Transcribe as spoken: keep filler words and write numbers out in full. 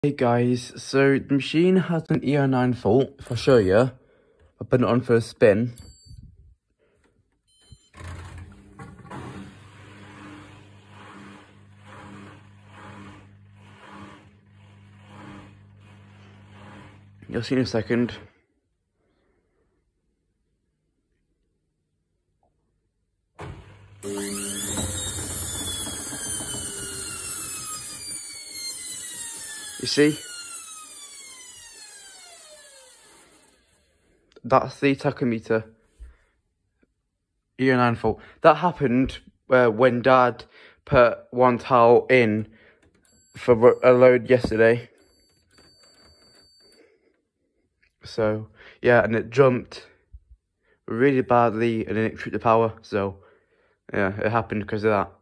Hey guys, so the machine has an E oh nine fault. If I show you, I'll put it on for a spin. You'll see in a second. You see? That's the tachometer. E oh nine fault. That happened uh, when Dad put one towel in for a load yesterday. So, yeah, and it jumped really badly and then it tripped the power. So, yeah, it happened because of that.